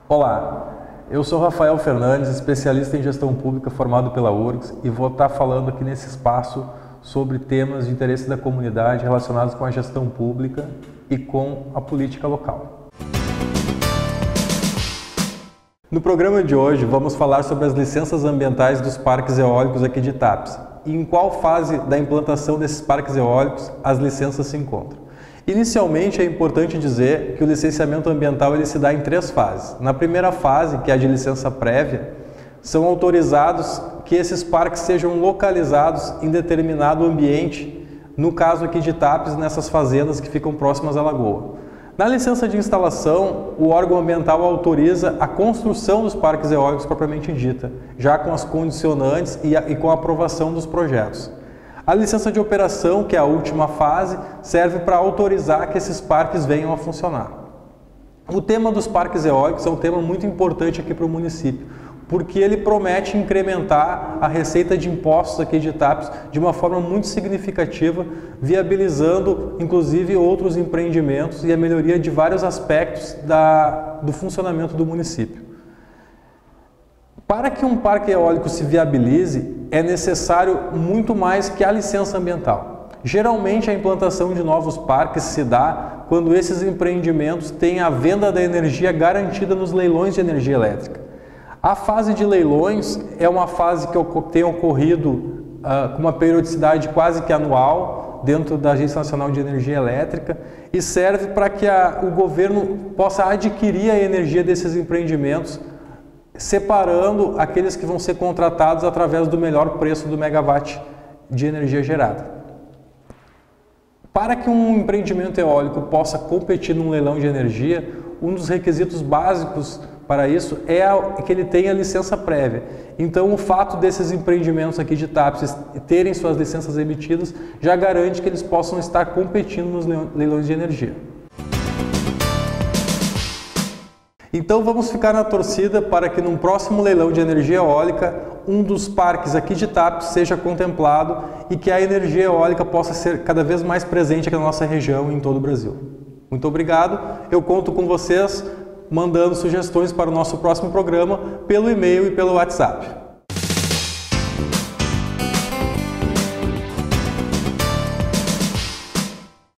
Olá, eu sou Rafael Fernandes, especialista em gestão pública formado pela URGS e vou estar falando aqui nesse espaço sobre temas de interesse da comunidade relacionados com a gestão pública e com a política local. No programa de hoje vamos falar sobre as licenças ambientais dos parques eólicos aqui de Itapes e em qual fase da implantação desses parques eólicos as licenças se encontram. Inicialmente é importante dizer que o licenciamento ambiental ele se dá em 3 fases. Na primeira fase, que é a de licença prévia, são autorizados que esses parques sejam localizados em determinado ambiente, no caso aqui de Itapes, nessas fazendas que ficam próximas à lagoa. Na licença de instalação, o órgão ambiental autoriza a construção dos parques eólicos propriamente dita, já com as condicionantes e com a aprovação dos projetos. A licença de operação, que é a última fase, serve para autorizar que esses parques venham a funcionar. O tema dos parques eólicos é um tema muito importante aqui para o município, porque ele promete incrementar a receita de impostos aqui de Itapes de uma forma muito significativa, viabilizando inclusive outros empreendimentos e a melhoria de vários aspectos do funcionamento do município. Para que um parque eólico se viabilize, é necessário muito mais que a licença ambiental. Geralmente a implantação de novos parques se dá quando esses empreendimentos têm a venda da energia garantida nos leilões de energia elétrica. A fase de leilões é uma fase que tem ocorrido com uma periodicidade quase que anual dentro da Agência Nacional de Energia Elétrica e serve para que o governo possa adquirir a energia desses empreendimentos, separando aqueles que vão ser contratados através do melhor preço do megawatt de energia gerada. Para que um empreendimento eólico possa competir num leilão de energia, um dos requisitos básicos para isso é que ele tenha licença prévia. Então, o fato desses empreendimentos aqui de Itapes terem suas licenças emitidas já garante que eles possam estar competindo nos leilões de energia. Então vamos ficar na torcida para que num próximo leilão de energia eólica, um dos parques aqui de Itapes seja contemplado e que a energia eólica possa ser cada vez mais presente aqui na nossa região e em todo o Brasil. Muito obrigado, eu conto com vocês mandando sugestões para o nosso próximo programa pelo e-mail e pelo WhatsApp.